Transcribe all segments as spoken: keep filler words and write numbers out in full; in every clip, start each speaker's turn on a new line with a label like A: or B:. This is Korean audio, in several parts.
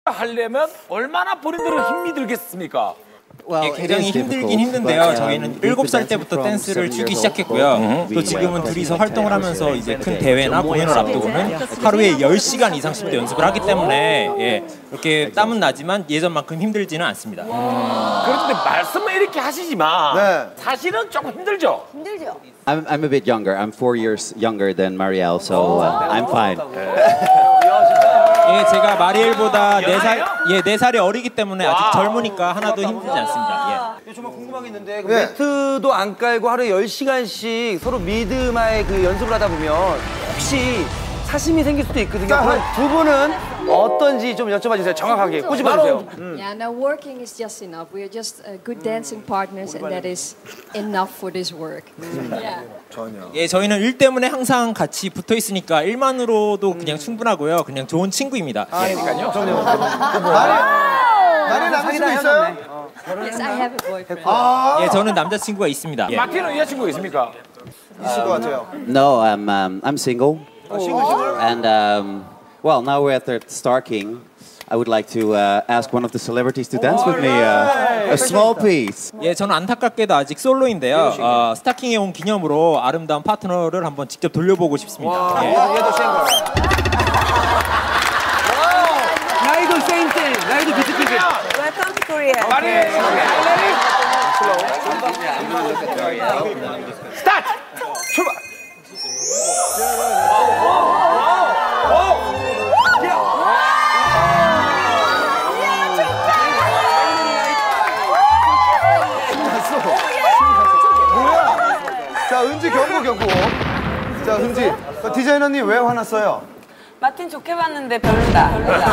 A: 하려면 얼마나 본인들은 힘이 들겠습니까?
B: 예, 굉장히 힘들긴 힘든데요. 저희는 일곱 살 때부터 댄스를 추기 시작했고요. 또 지금은 둘이서 활동을 하면서 이제 큰 대회나 공연을 앞두고는 하루에 열 시간 이상씩도 연습을 하기 때문에 예, 이렇게 땀은 나지만 예전만큼 힘들지는 않습니다.
A: 음. 그런데 말씀은 이렇게 하시지만 네. 사실은 조금 힘들죠?
C: 힘들죠.
D: I'm, I'm a bit younger. I'm four years younger than Marielle, so uh, I'm fine.
B: 예, 제가 마리엘보다 네 살, 예, 네 살이 어리기 때문에 아직 젊으니까 하나도 힘들지 않습니다. 예.
E: 정말 궁금한 게 있는데 그 네. 매트도 안 깔고 하루에 열 시간씩 서로 미드마의 그 연습을 하다 보면 혹시 사심이 생길 수도 있거든요. 그럼 두 분은 어떤지 좀 여쭤봐 주세요. 정확하게 꼬집어 주세요.
C: 음. Yeah, no, working is just enough. We are just uh, good dancing partners, and that is enough for this work. 음. Yeah.
B: 전혀. 예, 저희는 일 때문에 항상 같이 붙어 있으니까 일만으로도 그냥 충분하고요. 그냥 좋은 친구입니다.
A: 아, 그러니까요.
F: 나는 남자친구 있어요?
C: Yes, I have a boyfriend.
B: 아 예, 저는 남자친구가 있습니다.
A: 예. 마키는 여자친구 있습니까?
F: 있을 것 같아요.
D: No, I'm um, I'm single.
F: 어, 싱글 싱글?
D: And um, well, now we're at the Star King. I would like to uh, ask one of the celebrities to dance with me uh, a small piece.
B: 예, 저는 안타깝게도 아직 솔로인데요. 어, 스타킹에 온 기념으로 아름다운 파트너를 한번 직접 돌려보고 싶습니다. 예.
E: 얘도 싱글. 나이도 same thing. 나이도 비슷하게.
C: Welcome to Korea.
A: 마리, 스타트! 출발!
F: 자, 은지 경고 경고. 자, 은지. 디자이너님 왜 화났어요?
G: 마틴 좋게 봤는데 별로다. 별로다.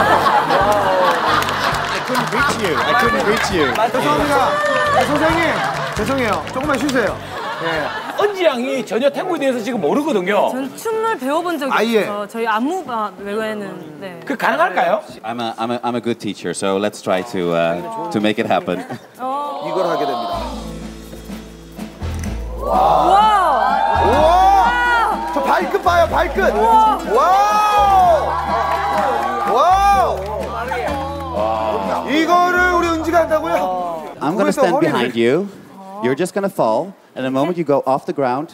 D: I couldn't reach you. I couldn't reach you.
F: 죄송합니다. 네, 선생님, 죄송해요. 조금만 쉬세요.
A: 네. 은지 양이 전혀 탱고에 대해서 지금 모르거든요.
G: 전 춤을 배워본 적이
F: 아예.
G: 없어서 저희 안무가 외에는 네.
A: 그 가능할까요?
D: I'm a I'm a I'm a good teacher, so let's try to uh, to make it happen.
F: 이걸 하게 됩니다.
G: 와!
F: 우와! 저 발끝 봐요, 발끝. 와우! 와우! 이거를 우리 은지가 한다고요?
D: I'm gonna stand behind you. You're just gonna fall, and the moment you go off the ground.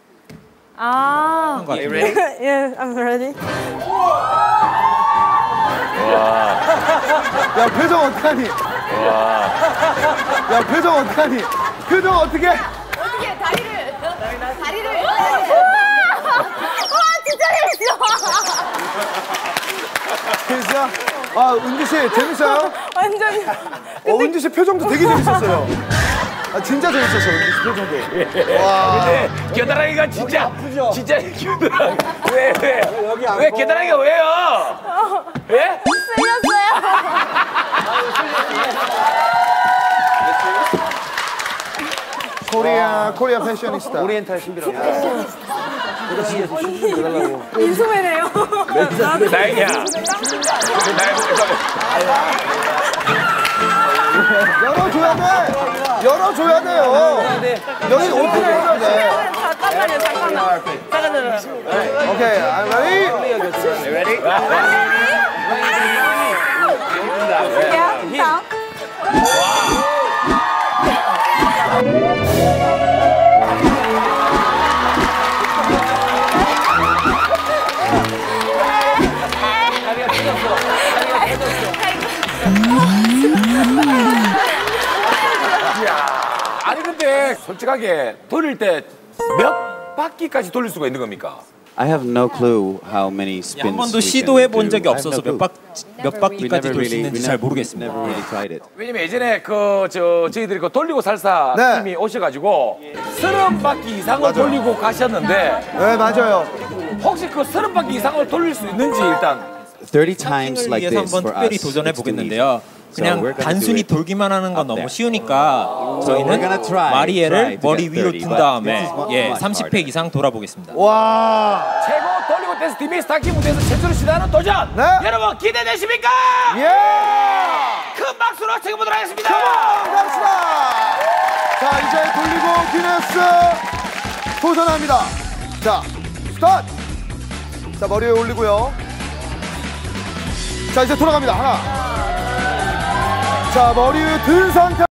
G: 아.
A: You ready?
G: Yeah, I'm ready.
F: 야, 표정 어떡하니? 야, 표정 어떡하니? 표정 어떻게?
C: 어떻게 다리를 다리를 와 진짜 재밌어.
F: 재밌어요? 아, 은지 씨 재밌어요?
G: 완전히.
F: 어, 은지 씨 표정도 되게 재밌었어요. 아, 진짜 재밌었어, 은지 씨 표정도. 와.
A: 근데 겨드랑이가 진짜 진짜 겨드랑이 왜 왜? 왜 겨드랑이가 왜요? 예?
F: 코리아 코리아 패셔니스타.
E: 오리엔탈 신비라고.
G: 인소매네요.
A: 다행이야.
F: 열어줘야 돼. 열어줘야 돼요. 여기 오픈해줘야 돼.
G: 잠깐만요, 잠깐만. 잠깐만요.
F: 오케이, I'm ready.
A: Ready?
G: 야,
A: 아니 근데 솔직하게 돌릴 때 몇 바퀴까지 돌릴 수가 있는 겁니까?
D: I have no clue how many spins.
B: 한 번도
D: we can
B: 시도해 본
D: do.
B: 적이
D: I have
B: 없어서
D: no
B: 몇,
D: clue.
B: 바, 몇 바퀴까지 돌 수 있는지 잘
D: we
B: 모르겠습니다.
D: never really tried it.
A: 왜냐면 예전에 그 저 저희들이 그 돌리고 살사
F: 네.
A: 팀이 오셔가지고 서른 바퀴 이상을 돌리고 가셨는데
F: 네, 맞아요.
A: 혹시 그 서른 바퀴 이상을 돌릴 수 있는지 일단
D: thirty times like
B: 위해서
D: this
B: 한번
D: for
B: 특별히
D: us.
B: 도전해
D: it's too
B: 보겠는데요.
D: easy. So
B: 그냥
D: we're gonna
B: 단순히
D: do it
B: 돌기만 하는 건
D: up
B: 너무
D: there.
B: 쉬우니까
D: we're
B: 저희는
D: gonna try, try
B: 마리엘을
D: to
B: 머리
D: get
B: 위로
D: thirty,
B: 든
D: but
B: 다음에
D: this is
B: 예,
D: much
B: 삼십 회
D: harder.
B: 이상 돌아보겠습니다.
F: 와.
A: 최고 돌리고 댄스 팀이 스타킹 무대에서 최초로 시도하는 도전!
F: 네.
A: 여러분 기대되십니까?
F: 예.
A: 큰 박수로 챙겨보도록 하겠습니다!
F: 컴온, 갑시다. 자, 이제 돌리고 기네스 도전합니다. 자, 스타트. 자, 머리 위에 올리고요. 자, 이제 돌아갑니다. 하나, 자, 머리 든 상태.